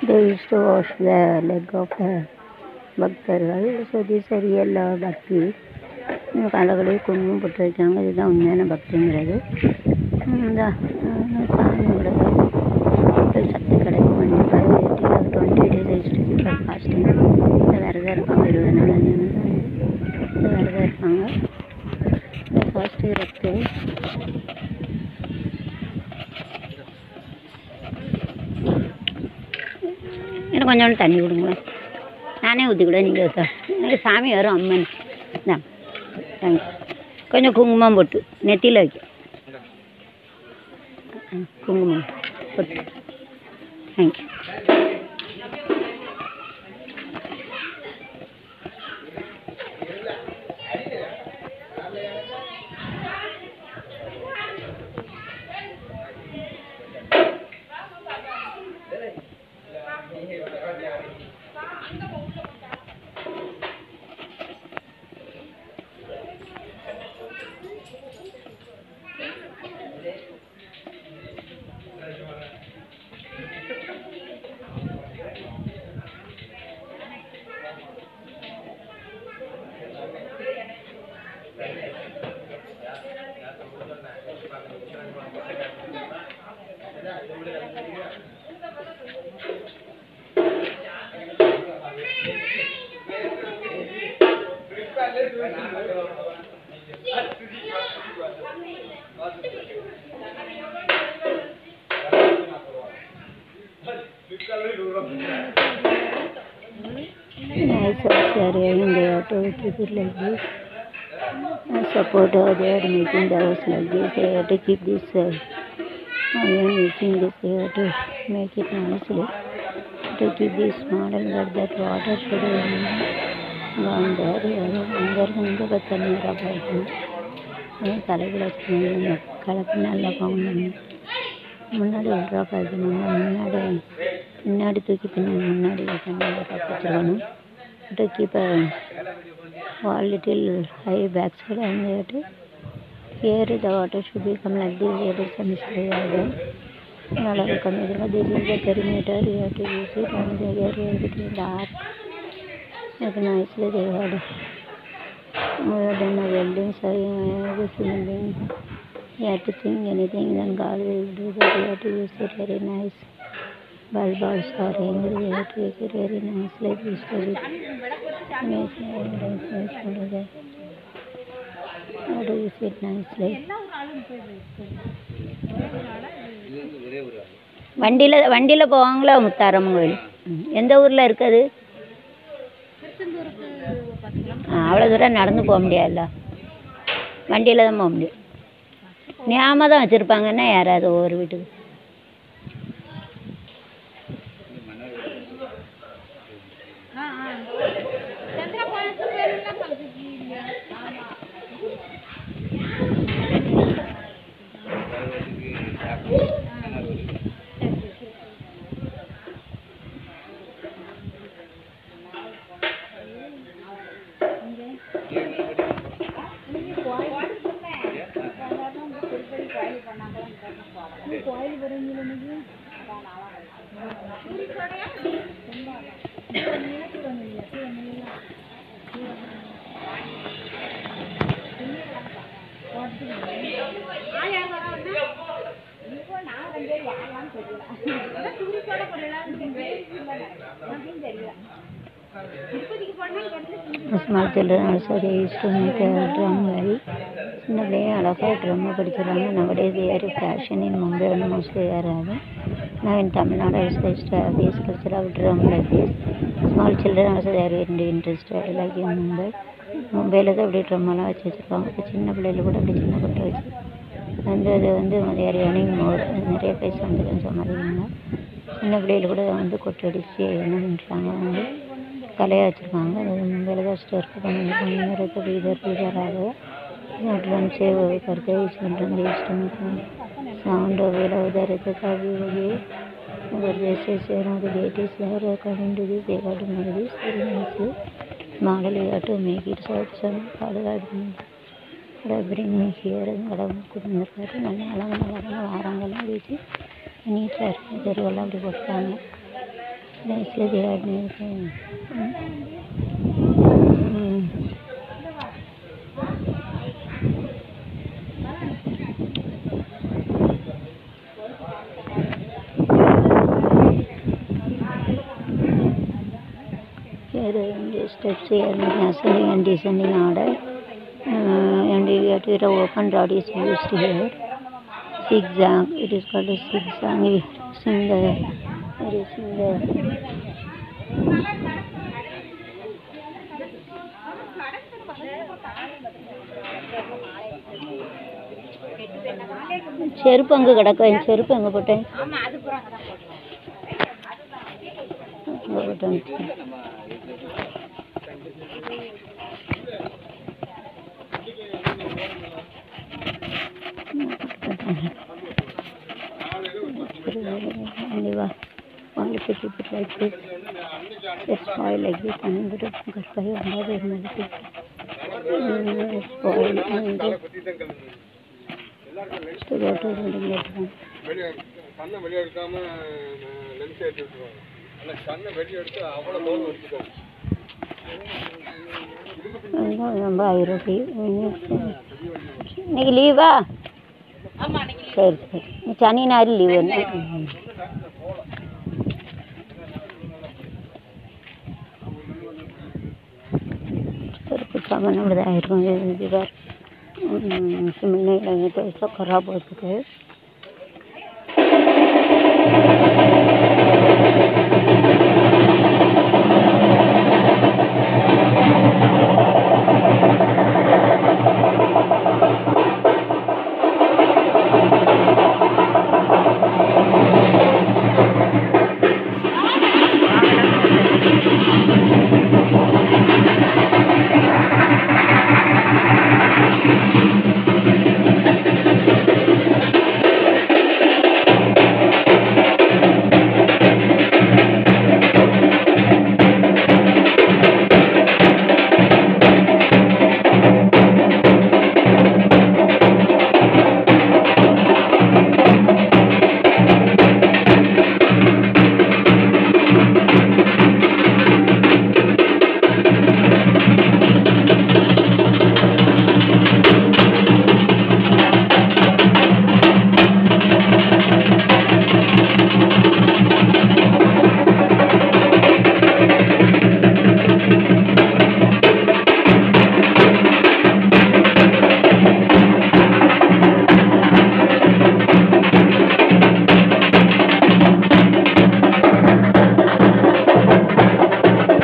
They used to wash the leg of the பக்தர்கள். So this real பக்தி. காலகளே குங்குமம் போட்டு வைக்காங்க. இதுதான் உண்மையான பக்திங்கிறது. இந்த சாமியோட சக்தி கிடைக்கும். 20 days ஃபாஸ்டிங். இந்த விரதம் இருப்பாங்க. 20 நாள் இந்த விரதம் இருப்பாங்க. இந்த ஃபாஸ்டிங் இருக்கு. எனக்கு கொஞ்சோண்டு தண்ணி கொடுங்களேன். நானே ஊற்றி கூட நீங்கள் ஊற்ற. எனக்கு சாமி வரும் அம்மன் தான். தேங்க்ஸ். கொஞ்சம் குங்குமம் போட்டு நெத்தியில் வைக்க. குங்குமம் போட்டு. Thank you. Nice area in there to keep it like this. Support they are making the house like this. They have to keep this making this. They have to make it nicely to keep this model that water should gone there. அங்கே பத்தனை போகணும். தலைகளை வச்சுக்கணும். கலப்பு நல்லா போகணும். முன்னாடி ஒரு drop ஆகிக்கணும். முன்னாடி தூக்கி முன்னாடி வச்சுருக்கணும். to keep a little high backside and here the water should become like this. Here is some spray there. This is the perimeter. You have to use it and here between the arc. Nicely they had done a welding. So you have to think anything, then God will do that. You have to use it very nice. Bulbs are hanging. We have to make it very nice like this. How do you fit nicely? வண்டியில் போவாங்களா முத்தாரம்மன் கோயில்? எந்த ஊரில் இருக்குது? அவ்வளோ தூரம் நடந்து போக முடியாதுல்ல. வண்டியில் தான் போக முடியும். ஞாபகம் தான் வச்சுருப்பாங்கன்னா யாராவது ஒவ்வொரு வீட்டுக்கு. Small children also they used to make a drum well. சின்ன பிள்ளைங்க அழகாக ட்ரம்மை படிக்கிறாங்க. Nowadays they are fashion in Mumbai and mostly they are having. Now in Tamil Nadu also they used to have this culture of drum like this. Small children also they are very interested like in Mumbai. மும்பையில் தான் அப்படி ட்ரம்மெல்லாம் வச்சுருக்காங்க. இப்போ சின்ன பிள்ளைகள் கூட அப்படி சின்ன கொட்டை வச்சு அது ஏர்னிங் மோர் நிறைய பைசா வந்துருக்குன்னு சம்பாதிக்கிறாங்க. சின்ன பிள்ளைகள் கூட கொட்டடிச்சு என்ன பண்ணுறாங்க கலையாக வச்சுருக்காங்க. அது மும்பையில் தான் வச்சுட்டு ஒர்க் பண்ணிட்டு இதாராக ड्रम से वो करके इसमें ड्रम वेस्ट में साउंड वगैरह उधर रहता था भी हो गए अगर जैसे शहरों के gate is there according to this they got to make this very nicely model you have to make it so some bring me here and கொடுத்துருக்காரு. நல்ல அழகான வாரங்கள்லாம் வச்சு நீட்டாக இருக்குது. தெருவெல்லாம் அப்படி போட்டாங்க. nicely they are making. Here the steps here in ascending and descending order, and you have to open rod is used here. Zigzag, it is called a zigzag. We sing the செருப்பு அங்கே கிடக்கும். என் செருப்பு எங்கே போட்டேன்? அங்கே போட்டேன். Only to keep it like this. It's spoiled like this, and the garfai under the melody. Spoiled and to go to the next one. இன்னைக்கு லீவா? சரி சரி, சனி ஞாயிறு லீவு. सामान बड़ा है सिमरने लगे तो ऐसा खराब हो चुके हैं।